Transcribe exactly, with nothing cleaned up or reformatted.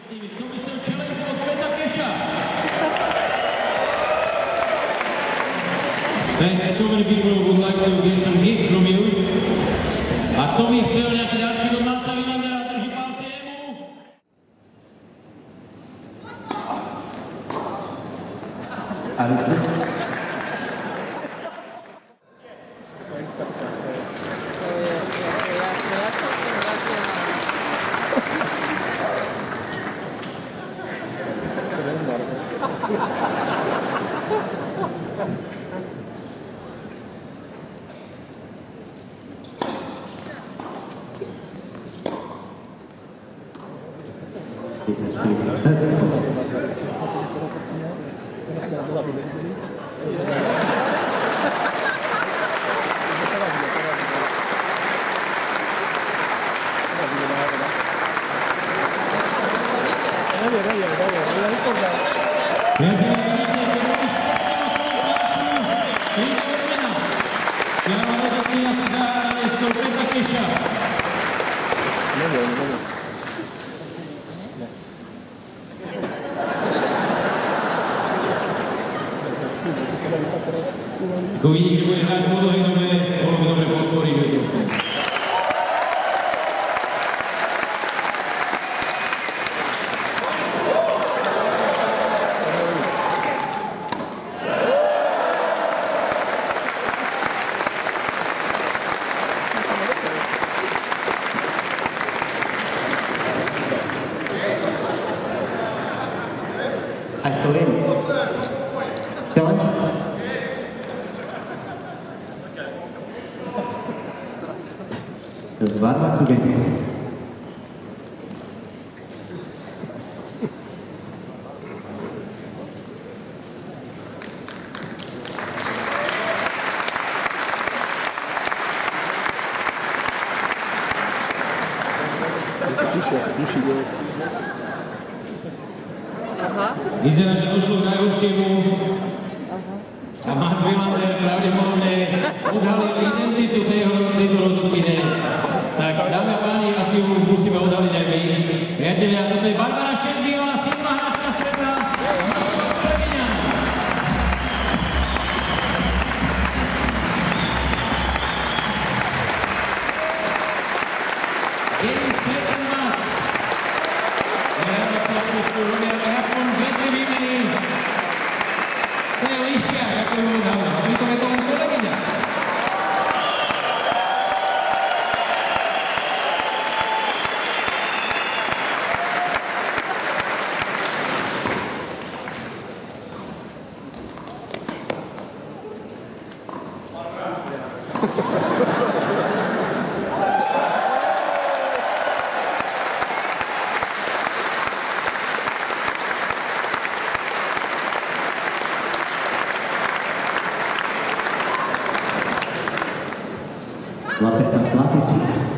Kto by chcel čelenku od Peta Keša? And so many people would like to get some gift from you. A kto by chcel nejaký darček od Máca Vilandera, drží palce jemu. Alison. It's a thirty-four. Ako vidíte, bude hrať po dlhej dobe, bolo by dobre podporiť ho trochu. I saw him. Challenge. dvanáct desať. Vyzerá, že došlo k najlepšiemu a Máca Vilander pravdepodobne odhalil identitu tejto rozhodkyne. Tak, dámy a páni, asi ju musíme odhaliť aj my. Priatelia, toto je Barbara Šek, bývalá siedma hráčka sveta, Moskva Trevina. Game, set and match. Nehrávacia postu robia aspoň dve, tri výmeny. To je lišia, ako ju odhalil. A pritom je to len kolegyňa. Laptec na Slavici.